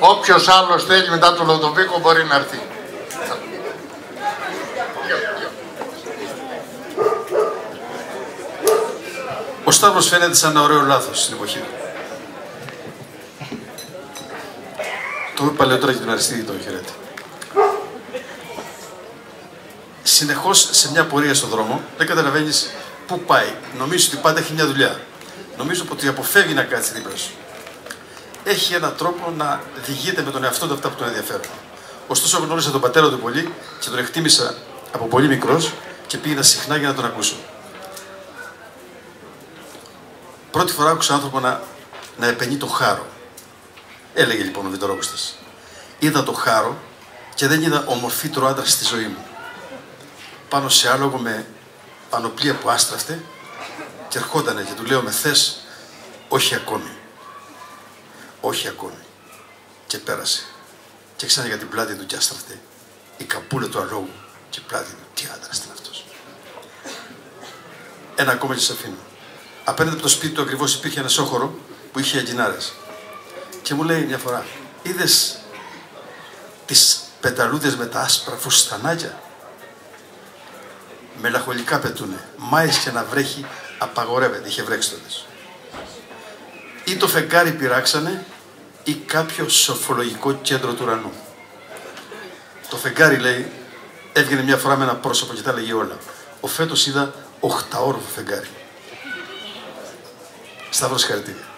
Όποιος άλλος θέλει μετά τον Λοδοβίκο μπορεί να έρθει. Ο Σταύρος φαίνεται σαν ένα ωραίο λάθος στην εποχή του. Το είπε παλαιότερα και τον Αριστίδη τον χαιρέτη. Συνεχώς σε μια πορεία στον δρόμο δεν καταλαβαίνεις πού πάει. Νομίζεις ότι πάντα έχει μια δουλειά. Νομίζω ότι αποφεύγει να κάτσει δίπλα σου. Έχει έναν τρόπο να διηγείται με τον εαυτό του αυτά που τον ενδιαφέρουν. Ωστόσο γνώρισα τον πατέρα του πολύ και τον εκτίμησα από πολύ μικρός και πήγαινα συχνά για να τον ακούσω. Πρώτη φορά άκουσα άνθρωπο να επενεί το χάρο. Έλεγε λοιπόν ο Βιτορόκουστας. Είδα το χάρο και δεν είδα ομορφύτερο άντρα στη ζωή μου. Πάνω σε άλογο με πανοπλία που άστραφτε και ερχότανε και του λέω με θες, όχι ακόμη. Όχι ακόμη. Και πέρασε. Και ξανά για την πλάτη του και άστραφτε η καπούλα του αλόγου και η πλάτη του. Τι άντρας ήταν αυτός. Ένα ακόμα και σας αφήνω. Απέναντι από το σπίτι του ακριβώς υπήρχε ένα σόχορο που είχε αγκινάρες. Και μου λέει μια φορά, είδες τις πεταλούδες με τα άσπρα φουστανάκια. Μελαγχολικά πετούνε. Μάης και να βρέχει απαγορεύεται. Είχε βρέξει τότε. Ή το φεγγάρι πειράξανε ή κάποιο σοφολογικό κέντρο του ουρανού. Το φεγγάρι, λέει, έβγαινε μια φορά με ένα πρόσωπο και τα έλεγε όλα. Ο φέτος είδα 8όροφο φεγγάρι. Σταύρος, συγχαρητήρια.